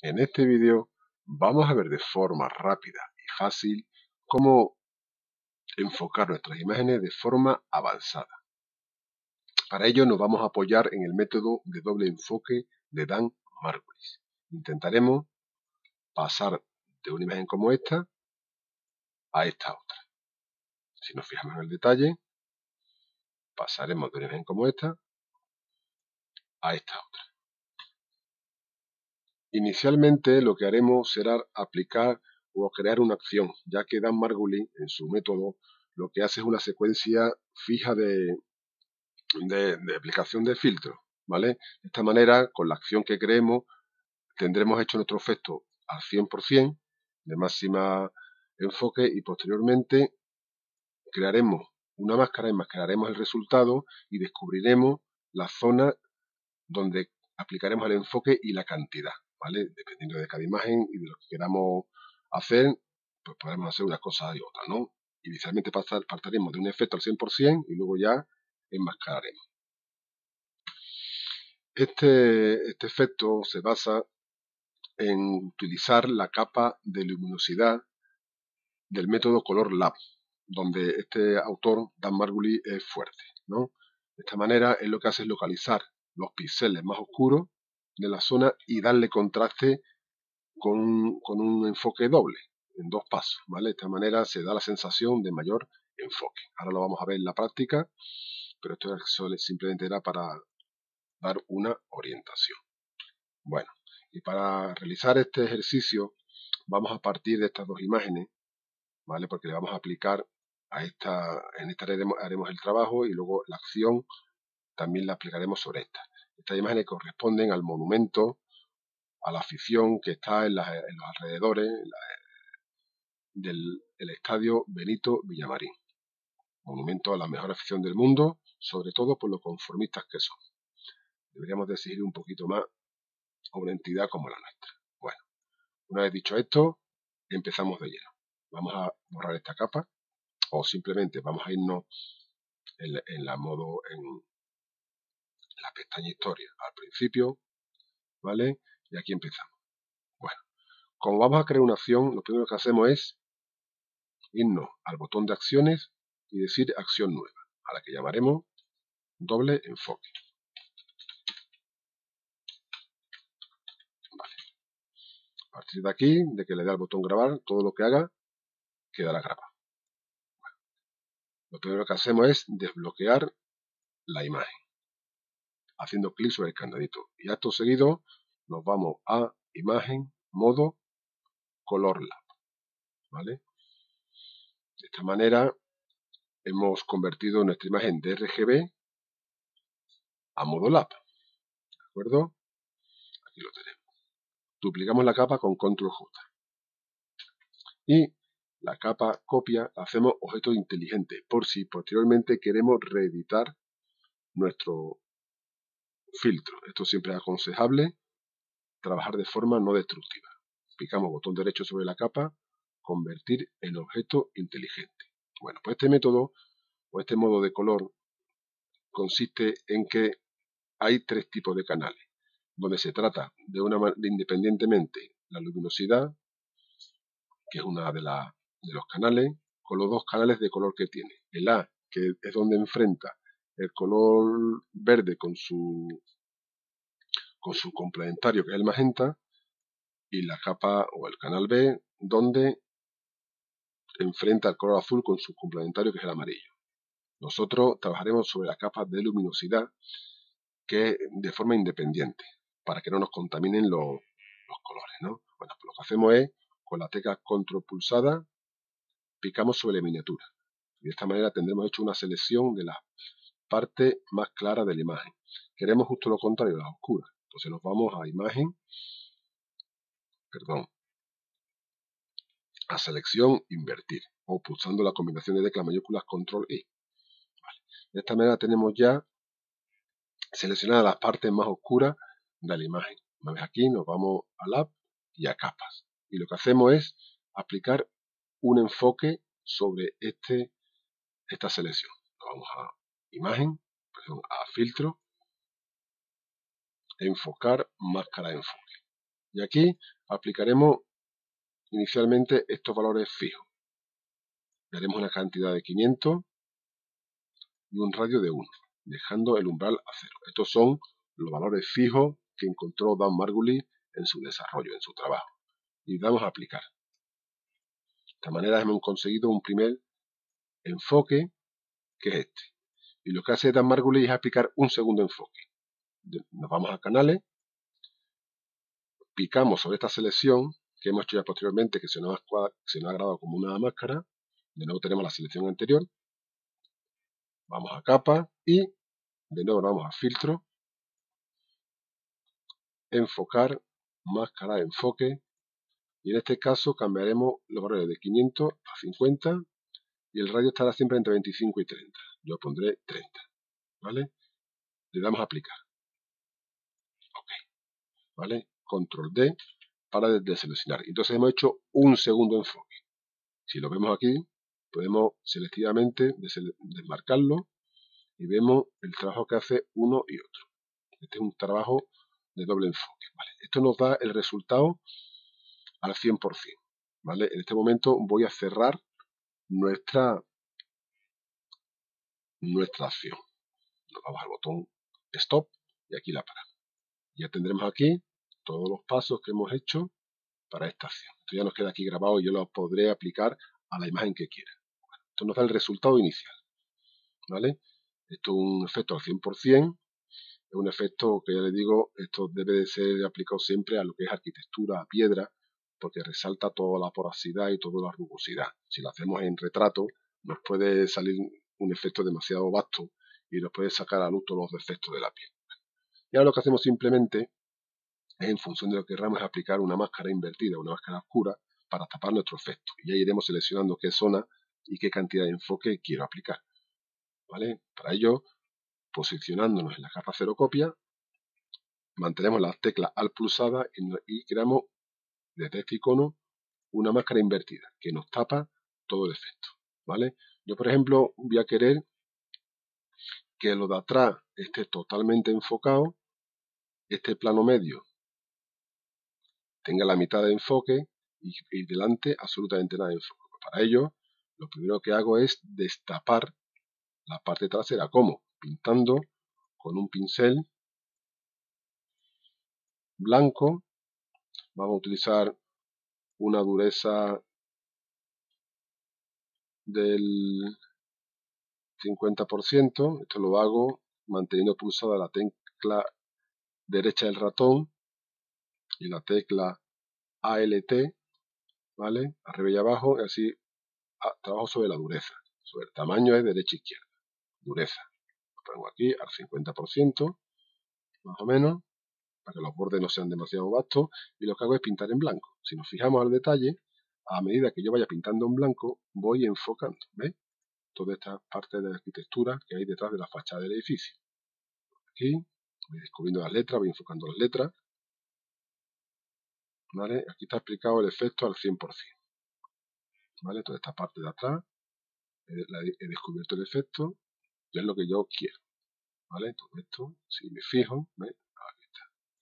En este vídeo vamos a ver de forma rápida y fácil cómo enfocar nuestras imágenes de forma avanzada. Para ello nos vamos a apoyar en el método de doble enfoque de Dan Margulis. Intentaremos pasar de una imagen como esta a esta otra. Si nos fijamos en el detalle, pasaremos de una imagen como esta a esta otra. Inicialmente lo que haremos será aplicar o crear una acción, ya que Dan Margulis en su método lo que hace es una secuencia fija de aplicación de filtros, ¿vale? De esta manera, con la acción que creemos, tendremos hecho nuestro efecto al 100% de máxima enfoque y posteriormente crearemos una máscara, enmascararemos el resultado y descubriremos la zona donde aplicaremos el enfoque y la cantidad, ¿vale? Dependiendo de cada imagen y de lo que queramos hacer, pues podremos hacer una cosa y otra, ¿no? Inicialmente partiremos de un efecto al 100% y luego ya enmascararemos. Este efecto se basa en utilizar la capa de luminosidad del método Color Lab, donde este autor, Dan Margulis, es fuerte, ¿no? De esta manera, él lo que hace es localizar los píxeles más oscuros de la zona y darle contraste con un enfoque doble, en dos pasos, ¿vale? De esta manera se da la sensación de mayor enfoque. Ahora lo vamos a ver en la práctica, pero esto simplemente era para dar una orientación. Bueno, y para realizar este ejercicio vamos a partir de estas dos imágenes, ¿vale? Porque le vamos a aplicar a en esta haremos el trabajo y luego la acción también la aplicaremos sobre esta. Estas imágenes corresponden al monumento, a la afición que está en los alrededores del estadio Benito Villamarín. Monumento a la mejor afición del mundo, sobre todo por lo conformistas que son. Deberíamos de exigir un poquito más a una entidad como la nuestra. Bueno, una vez dicho esto, empezamos de lleno. Vamos a borrar esta capa o simplemente vamos a irnos en la pestaña historia al principio, ¿vale? Y aquí empezamos. Bueno, como vamos a crear una acción, lo primero que hacemos es irnos al botón de acciones y decir acción nueva, a la que llamaremos doble enfoque. Vale. A partir de aquí, de que le dé al botón grabar, todo lo que haga quedará grabado. Bueno, lo primero que hacemos es desbloquear la imagen, haciendo clic sobre el candadito. Y acto seguido nos vamos a imagen, modo, color lab, ¿vale? De esta manera hemos convertido nuestra imagen de RGB a modo lab, ¿de acuerdo? Aquí lo tenemos. Duplicamos la capa con control J. Y la capa copia la hacemos objeto inteligente, por si posteriormente queremos reeditar nuestro filtro. Esto siempre es aconsejable trabajar de forma no destructiva. Picamos botón derecho sobre la capa, convertir en objeto inteligente. Bueno, pues este método o este modo de color consiste en que hay tres tipos de canales, donde se trata de independientemente la luminosidad, que es una de los canales, con los dos canales de color que tiene. El A, que es donde enfrenta el color verde con su complementario, que es el magenta, y la capa o el canal B, donde enfrenta el color azul con su complementario, que es el amarillo. Nosotros trabajaremos sobre la capa de luminosidad, que de forma independiente, para que no nos contaminen los colores, ¿no? Bueno, pues lo que hacemos es, con la tecla control pulsada, picamos sobre la miniatura. De esta manera tendremos hecho una selección de la parte más clara de la imagen. Queremos justo lo contrario, la oscura. Entonces nos vamos a imagen, a selección, invertir, o pulsando la combinación de teclas mayúsculas control E. Vale. De esta manera tenemos ya seleccionadas las partes más oscuras de la imagen. Una vez aquí nos vamos a Lab y a capas. Y lo que hacemos es aplicar un enfoque sobre esta selección. Nos vamos a imagen, a filtro, enfocar, máscara de enfoque. Y aquí aplicaremos inicialmente estos valores fijos. Daremos una cantidad de 500 y un radio de 1, dejando el umbral a 0. Estos son los valores fijos que encontró Dan Margulis en su desarrollo, en su trabajo. Y damos a aplicar. De esta manera hemos conseguido un primer enfoque, que es este. Y lo que hace Dan Margulis es aplicar un segundo enfoque. Nos vamos a canales, picamos sobre esta selección que hemos hecho ya posteriormente, que se nos ha grabado como una máscara. De nuevo tenemos la selección anterior. Vamos a capa y de nuevo vamos a filtro, enfocar, máscara de enfoque. Y en este caso cambiaremos los valores de 500 a 50 y el radio estará siempre entre 25 y 30. Yo pondré 30. ¿Vale? Le damos a aplicar. Ok. ¿Vale? Control D para deseleccionar. Entonces hemos hecho un segundo enfoque. Si lo vemos aquí, podemos selectivamente desmarcarlo y vemos el trabajo que hace uno y otro. Este es un trabajo de doble enfoque. ¿Vale? Esto nos da el resultado al 100%. ¿Vale? En este momento voy a cerrar nuestra acción. Nos vamos al botón Stop y aquí la paramos. Ya tendremos aquí todos los pasos que hemos hecho para esta acción. Esto ya nos queda aquí grabado y yo lo podré aplicar a la imagen que quiera. Bueno, esto nos da el resultado inicial. ¿Vale? Esto es un efecto al 100%. Es un efecto que ya les digo, esto debe de ser aplicado siempre a lo que es arquitectura, a piedra, porque resalta toda la porosidad y toda la rugosidad. Si lo hacemos en retrato, nos puede salir un efecto demasiado vasto y nos puede sacar a luz todos los defectos de la piel. Y ahora lo que hacemos simplemente es, en función de lo que queramos, aplicar una máscara invertida, una máscara oscura, para tapar nuestro efecto. Y ahí iremos seleccionando qué zona y qué cantidad de enfoque quiero aplicar. ¿Vale? Para ello, posicionándonos en la capa cero copia, mantenemos la tecla Alt pulsada y creamos desde este icono una máscara invertida que nos tapa todo el efecto. ¿Vale? Yo, por ejemplo, voy a querer que lo de atrás esté totalmente enfocado, este plano medio tenga la mitad de enfoque y delante absolutamente nada de enfoque. Para ello, lo primero que hago es destapar la parte trasera. ¿Cómo? Pintando con un pincel blanco. Vamos a utilizar una dureza del 50%. Esto lo hago manteniendo pulsada la tecla derecha del ratón y la tecla ALT, ¿vale? Arriba y abajo, y así trabajo sobre la dureza. Sobre el tamaño es derecha e izquierda. Dureza. Lo pongo aquí al 50%, más o menos, para que los bordes no sean demasiado vastos, y lo que hago es pintar en blanco. Si nos fijamos al detalle, a medida que yo vaya pintando en blanco, voy enfocando, ¿ves? Toda esta parte de la arquitectura que hay detrás de la fachada del edificio. Aquí voy descubriendo las letras, voy enfocando las letras. ¿Vale? Aquí está explicado el efecto al 100%. ¿Vale? Toda esta parte de atrás he descubierto el efecto y es lo que yo quiero. ¿Vale? Todo esto, si me fijo, ¿ves? Aquí está.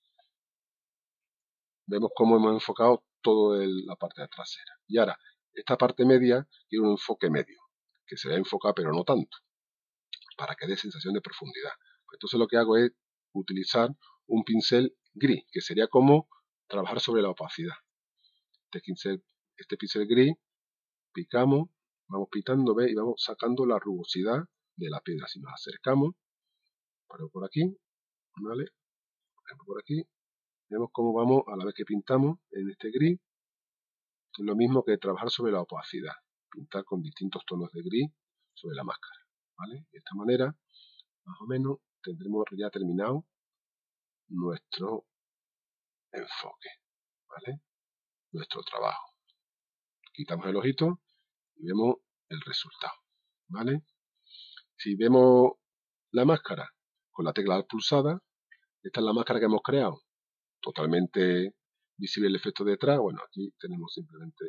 Vemos cómo hemos enfocado toda la parte de trasera. Y ahora, esta parte media quiere un enfoque medio, que se va a enfocar pero no tanto, para que dé sensación de profundidad. Entonces lo que hago es utilizar un pincel gris, que sería como trabajar sobre la opacidad. Este pincel gris, picamos, vamos pintando, ¿ves? Y vamos sacando la rugosidad de la piedra. Si nos acercamos, por aquí, ¿vale? Por ejemplo, por aquí, vemos cómo vamos a la vez que pintamos en este gris. Es lo mismo que trabajar sobre la opacidad, pintar con distintos tonos de gris sobre la máscara, ¿vale? De esta manera, más o menos, tendremos ya terminado nuestro enfoque, ¿vale? Nuestro trabajo. Quitamos el ojito y vemos el resultado, ¿vale? Si vemos la máscara con la tecla Alt pulsada, esta es la máscara que hemos creado, totalmente visible el efecto detrás. Bueno, aquí tenemos simplemente,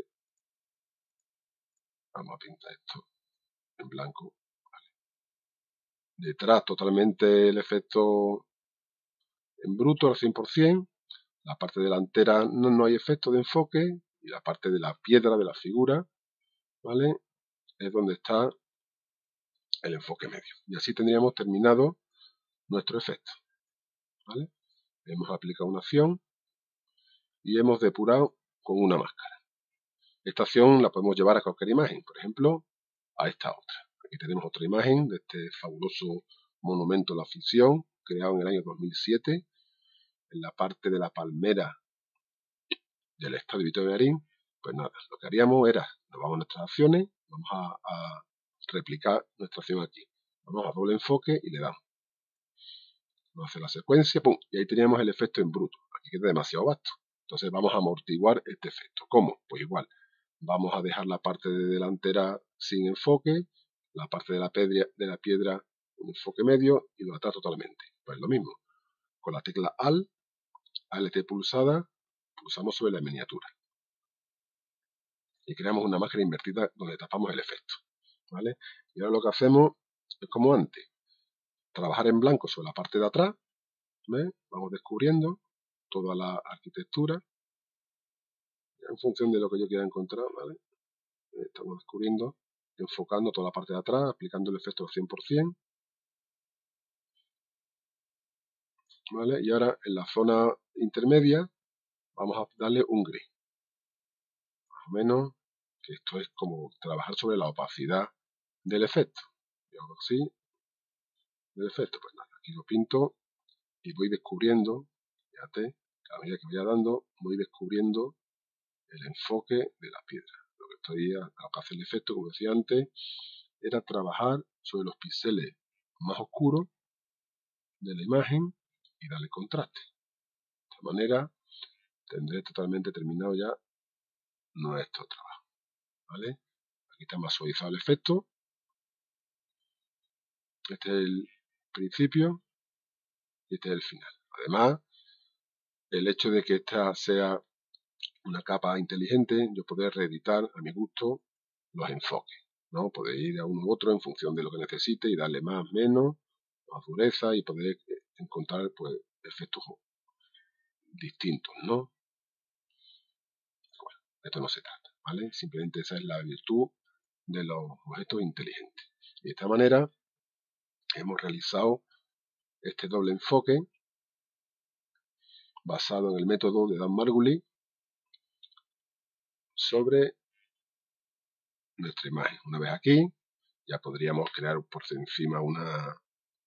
vamos a pintar esto en blanco, ¿vale? Detrás totalmente el efecto en bruto al 100%, la parte delantera no hay efecto de enfoque, y la parte de la piedra de la figura, ¿vale?, es donde está el enfoque medio. Y así tendríamos terminado nuestro efecto, ¿vale? Hemos aplicado una acción y hemos depurado con una máscara. Esta acción la podemos llevar a cualquier imagen, por ejemplo, a esta otra. Aquí tenemos otra imagen de este fabuloso monumento a la ficción, creado en el año 2007, en la parte de la palmera del estadio Víctor Marín. Pues nada, lo que haríamos era, nos vamos a nuestras acciones, vamos a replicar nuestra acción aquí. Vamos a doble enfoque y le damos. Vamos a hacer la secuencia, ¡pum! Y ahí teníamos el efecto en bruto. Aquí queda demasiado vasto. Entonces vamos a amortiguar este efecto. ¿Cómo? Pues igual. Vamos a dejar la parte de delantera sin enfoque, la parte de la piedra un enfoque medio y lo atrás totalmente. Pues lo mismo. Con la tecla ALT pulsada, pulsamos sobre la miniatura. Y creamos una máscara invertida donde tapamos el efecto, ¿vale? Y ahora lo que hacemos es como antes. Trabajar en blanco sobre la parte de atrás, ¿ves? Vamos descubriendo toda la arquitectura en función de lo que yo quiera encontrar, ¿vale? Estamos descubriendo, enfocando toda la parte de atrás, aplicando el efecto al 100%, ¿vale? Y ahora en la zona intermedia vamos a darle un gris, más o menos, que esto es como trabajar sobre la opacidad del efecto. Y ahora sí, del efecto, pues nada, aquí lo pinto y voy descubriendo, fíjate, a medida que vaya dando, voy descubriendo el enfoque de la piedra. Lo que hace el efecto, como decía antes, era trabajar sobre los píxeles más oscuros de la imagen y darle contraste. De esta manera tendré totalmente terminado ya nuestro trabajo, ¿vale? Aquí está más suavizado el efecto. Este es el principio y este es el final. Además, el hecho de que esta sea una capa inteligente, yo poder reeditar a mi gusto los enfoques, ¿no? Poder ir a uno u otro en función de lo que necesite y darle más, menos, más dureza y poder encontrar, pues, efectos distintos, ¿no? Bueno, esto no se trata, ¿vale? Simplemente esa es la virtud de los objetos inteligentes. De esta manera hemos realizado este doble enfoque basado en el método de Dan Margulis sobre nuestra imagen. Una vez aquí, ya podríamos crear por encima una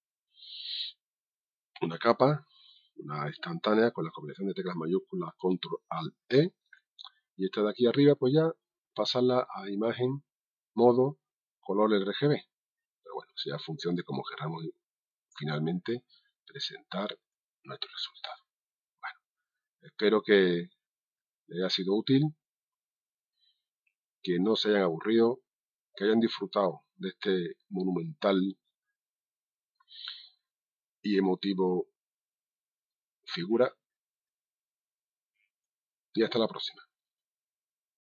capa, una instantánea con la combinación de teclas mayúsculas Control Alt E, y esta de aquí arriba pues ya pasarla a imagen modo color RGB. Pero bueno, sea a función de cómo queramos finalmente presentar nuestro resultado. Bueno, espero que les haya sido útil, que no se hayan aburrido, que hayan disfrutado de este monumental y emotivo figura, y hasta la próxima.